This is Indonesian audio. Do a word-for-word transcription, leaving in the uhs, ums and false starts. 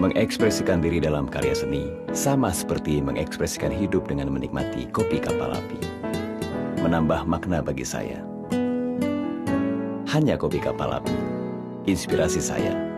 Mengekspresikan diri dalam karya seni sama seperti mengekspresikan hidup dengan menikmati kopi kapal api. Menambah makna bagi saya. Hanya kopi kapal api, inspirasi saya.